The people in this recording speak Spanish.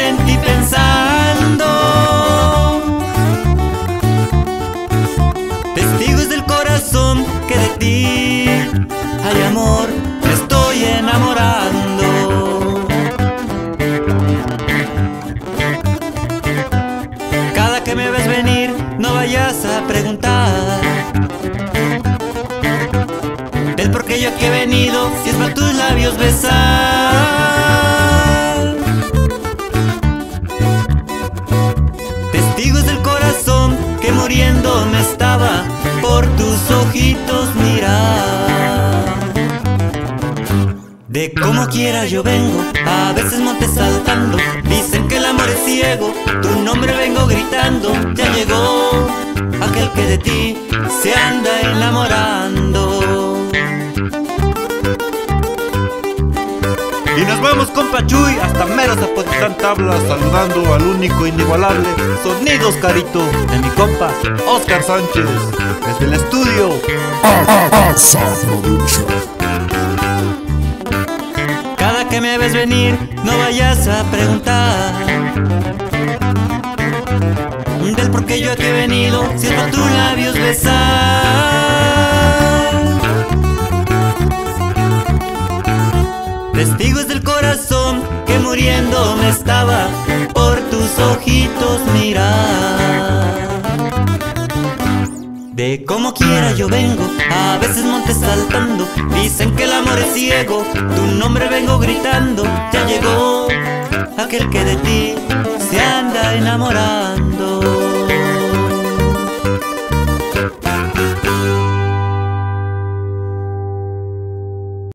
en ti pensando. Testigos del corazón que de ti hay amor, me estoy enamorando. Cada que me ves venir, no vayas a preguntar el por qué yo aquí he venido, si es para tus labios besar. Testigos del corazón que muriendo me estaba por tus ojitos mirar. De como quiera yo vengo, a veces monte saltando. Dicen que el amor es ciego, tu nombre vengo gritando. Ya llegó aquel que de ti se anda enamorando. Y nos vamos con Pachuy hasta mero Zapotitlán Tablas, saludando al único inigualable Sonidos Carito de mi compa Oscar Sánchez desde el estudio Asa Production. Cada que me ves venir, no vayas a preguntar del por qué yo aquí he venido, si es para tus labios besar. Testigos del corazón que muriendo me estaba por tus ojitos mirar. De como quiera yo vengo, a veces monte saltando. Dicen que el amor es ciego, tu nombre vengo gritando. Ya llegó aquel que de ti se anda enamorando.